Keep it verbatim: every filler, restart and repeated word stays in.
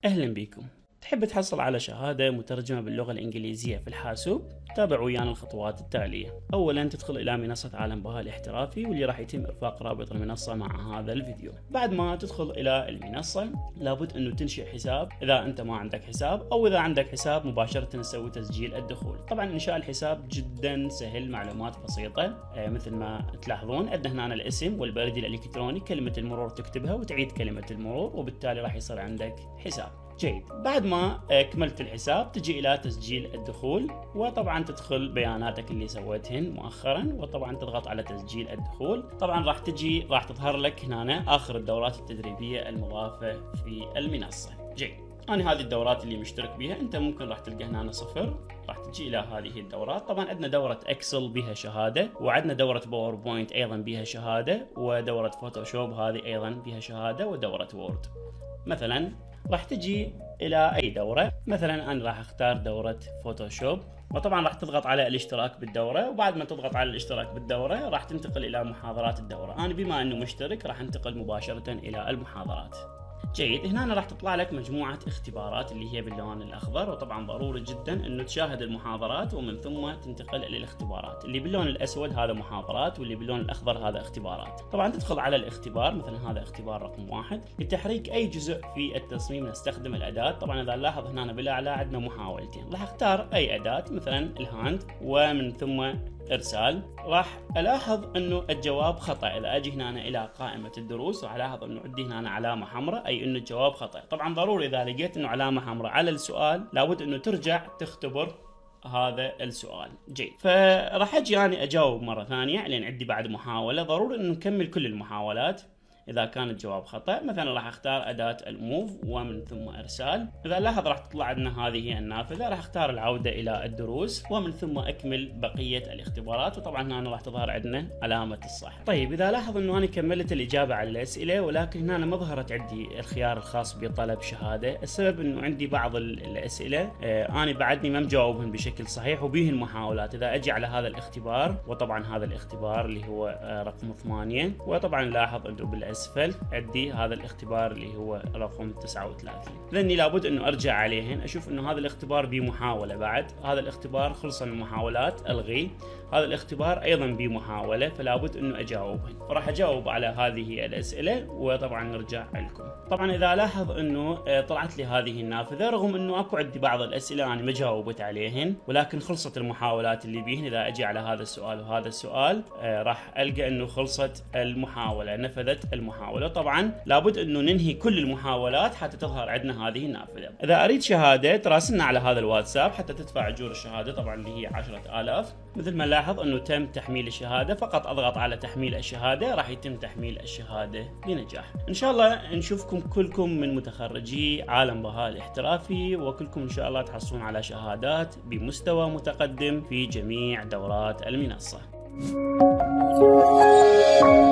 أهلا بكم. تحب تحصل على شهادة مترجمة باللغة الإنجليزية في الحاسوب؟ تابع ويانا الخطوات التالية. أولا تدخل إلى منصة عالم بها الاحترافي، واللي راح يتم إرفاق رابط المنصة مع هذا الفيديو. بعد ما تدخل إلى المنصة لابد أنه تنشئ حساب إذا أنت ما عندك حساب، أو إذا عندك حساب مباشرة تسوي تسجيل الدخول. طبعا إنشاء الحساب جدا سهل، معلومات بسيطة آه مثل ما تلاحظون. عندنا هنا الاسم والبريد الإلكتروني، كلمة المرور تكتبها وتعيد كلمة المرور، وبالتالي راح يصير عندك حساب. جيد. بعد ما كملت الحساب تجي إلى تسجيل الدخول، وطبعا تدخل بياناتك اللي سويتهن مؤخرا، وطبعا تضغط على تسجيل الدخول. طبعا راح تجي راح تظهر لك هنا آخر الدورات التدريبية المضافة في المنصة. جيد. أنا هذه الدورات اللي مشترك بها، أنت ممكن راح تلقى هنا صفر، راح تجي إلى هذه الدورات. طبعا عندنا دورة إكسل بها شهادة، وعندنا دورة باوربوينت أيضا بها شهادة، ودورة فوتوشوب هذه أيضا بها شهادة، ودورة وورد. مثلا راح تجي إلى أي دورة، مثلا أنا راح أختار دورة فوتوشوب، وطبعا راح تضغط على الاشتراك بالدورة، وبعد ما تضغط على الاشتراك بالدورة راح تنتقل إلى محاضرات الدورة. أنا بما أنه مشترك راح أنتقل مباشرة إلى المحاضرات. جيد. هنا راح تطلع لك مجموعة اختبارات اللي هي باللون الأخضر، وطبعا ضروري جدا أنه تشاهد المحاضرات ومن ثم تنتقل إلى الاختبارات. اللي باللون الأسود هذا محاضرات، واللي باللون الأخضر هذا اختبارات. طبعا تدخل على الاختبار، مثلا هذا اختبار رقم واحد. لتحريك أي جزء في التصميم نستخدم الأداة. طبعا إذا نلاحظ هنا بالأعلى عندنا محاولتين، راح أختار أي أداة، مثلا الهاند، ومن ثم إرسال. راح ألاحظ أنه الجواب خطأ. إذا أجي هنا إلى قائمة الدروس راح ألاحظ أنه عندي هنا علامة حمراء، أي أنه الجواب خطأ. طبعا ضروري إذا لقيت أنه علامة حمراء على السؤال لابد أنه ترجع تختبر هذا السؤال. جيد. فراح أجي أنا أجاوب مرة ثانية لأن عندي بعد محاولة، ضروري أنه نكمل كل المحاولات. إذا كان الجواب خطأ مثلا راح أختار أداة الموف ومن ثم إرسال. إذا لاحظ راح تطلع عندنا هذه النافذة، راح أختار العودة إلى الدروس ومن ثم أكمل بقية الاختبارات، وطبعا هنا راح تظهر عندنا علامة الصح. طيب إذا لاحظ أنه أنا كملت الإجابة على الأسئلة، ولكن هنا ما ظهرت عندي الخيار الخاص بطلب شهادة. السبب أنه عندي بعض الأسئلة آه أنا بعدني ما مجاوبهن بشكل صحيح وبيهن محاولات. إذا أجي على هذا الاختبار، وطبعا هذا الاختبار اللي هو آه رقم ثمانية، وطبعا لاحظ أنه بالأسفل أسفل عندي هذا الاختبار اللي هو رقم تسعة وثلاثين، لأني لابد أنه أرجع عليهن أشوف أنه هذا الاختبار بمحاولة. بعد هذا الاختبار خلص المحاولات ألغيه، هذا الاختبار أيضا بمحاولة، فلابد أنه أجاوبهن. فراح أجاوب على هذه الأسئلة وطبعا نرجع لكم. طبعا إذا لاحظ أنه طلعت لي هذه النافذة، رغم أنه أكو عندي بعض الأسئلة أنا ما جاوبت عليهن ولكن خلصت المحاولات اللي بيهن. إذا أجي على هذا السؤال وهذا السؤال راح ألقى أنه خلصت المحاولة، نفذت المحاولة. طبعا لابد أنه ننهي كل المحاولات حتى تظهر عندنا هذه النافذة. إذا أريد شهادة تراسلنا على هذا الواتساب حتى تدفع أجور الشهادة، طبعا اللي هي عشرة آلاف. مثل ما لاحظ أنه تم تحميل الشهادة، فقط أضغط على تحميل الشهادة راح يتم تحميل الشهادة بنجاح. إن شاء الله نشوفكم كلكم من متخرجي عالم بها الاحترافي، وكلكم إن شاء الله تحصلون على شهادات بمستوى متقدم في جميع دورات المنصة.